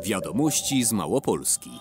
Wiadomości z Małopolski.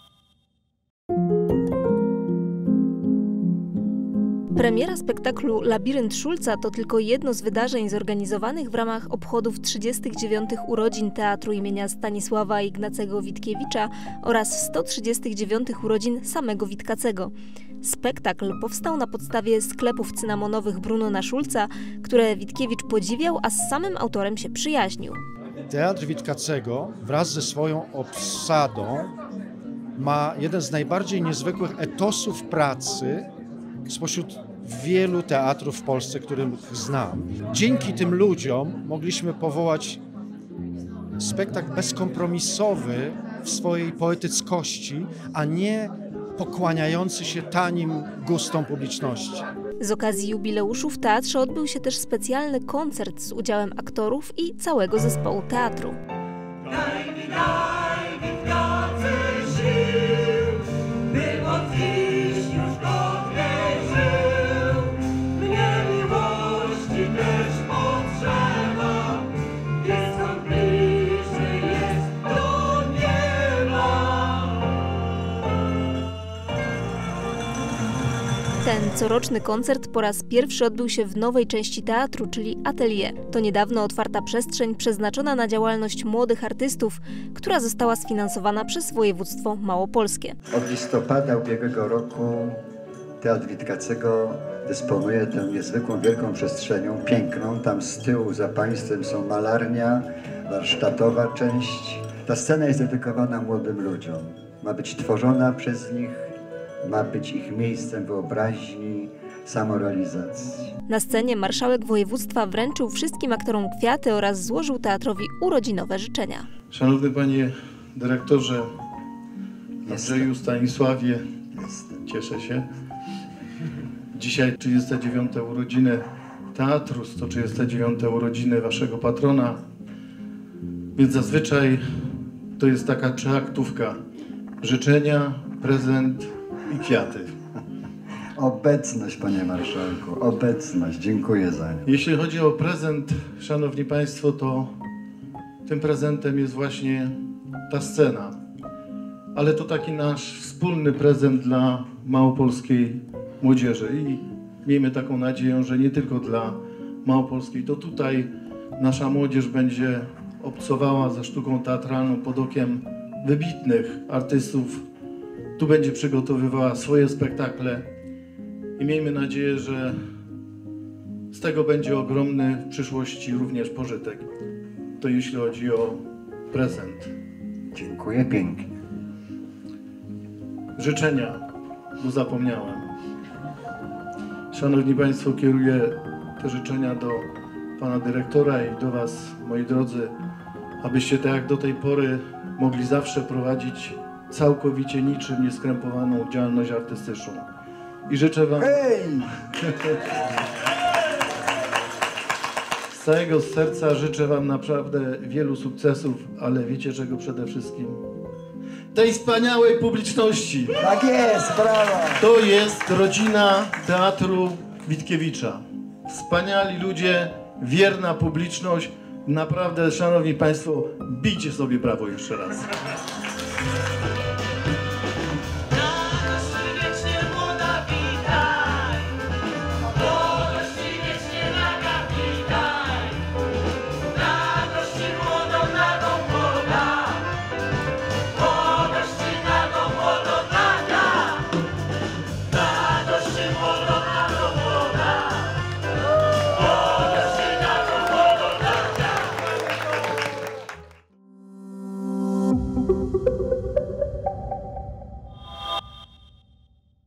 Premiera spektaklu Labirynt Szulca to tylko jedno z wydarzeń zorganizowanych w ramach obchodów 39. urodzin Teatru imienia Stanisława Ignacego Witkiewicza oraz 139. urodzin samego Witkacego. Spektakl powstał na podstawie sklepów cynamonowych Brunona Szulca, które Witkiewicz podziwiał, a z samym autorem się przyjaźnił. Teatr Witkacego wraz ze swoją obsadą ma jeden z najbardziej niezwykłych etosów pracy spośród wielu teatrów w Polsce, których znam. Dzięki tym ludziom mogliśmy powołać spektakl bezkompromisowy w swojej poetyckości, a nie pokłaniający się tanim gustom publiczności. Z okazji jubileuszu w teatrze odbył się też specjalny koncert z udziałem aktorów i całego zespołu teatru. Ten coroczny koncert po raz pierwszy odbył się w nowej części teatru, czyli Atelier. To niedawno otwarta przestrzeń przeznaczona na działalność młodych artystów, która została sfinansowana przez województwo małopolskie. Od listopada ubiegłego roku Teatr Witkacego dysponuje tą niezwykłą, wielką przestrzenią, piękną. Tam z tyłu za państwem są malarnia, warsztatowa część. Ta scena jest dedykowana młodym ludziom. Ma być tworzona przez nich, ma być ich miejscem wyobraźni, samorealizacji. Na scenie marszałek województwa wręczył wszystkim aktorom kwiaty oraz złożył teatrowi urodzinowe życzenia. Szanowny panie dyrektorze Andrzeju Stanisławie, cieszę się. Dzisiaj 39. urodziny teatru, 139. urodziny waszego patrona, więc zazwyczaj to jest taka trzyaktówka: życzenia, prezent i kwiaty. Obecność, panie marszałku, obecność. Dziękuję za nią. Jeśli chodzi o prezent, szanowni państwo, to tym prezentem jest właśnie ta scena. Ale to taki nasz wspólny prezent dla małopolskiej młodzieży i miejmy taką nadzieję, że nie tylko dla małopolskiej. To tutaj nasza młodzież będzie obcowała ze sztuką teatralną pod okiem wybitnych artystów. Tu będzie przygotowywała swoje spektakle i miejmy nadzieję, że z tego będzie ogromny w przyszłości również pożytek. To jeśli chodzi o prezent. Dziękuję pięknie. Życzenia, bo zapomniałem. Szanowni państwo, kieruję te życzenia do pana dyrektora i do was, moi drodzy, abyście tak jak do tej pory mogli zawsze prowadzić całkowicie niczym nieskrępowaną działalność artystyczną. I życzę wam z całego serca życzę wam naprawdę wielu sukcesów, ale wiecie czego przede wszystkim? Tej wspaniałej publiczności. Tak jest, brawo! To jest rodzina Teatru Witkiewicza. Wspaniali ludzie, wierna publiczność. Naprawdę, szanowni państwo, bijcie sobie brawo jeszcze raz.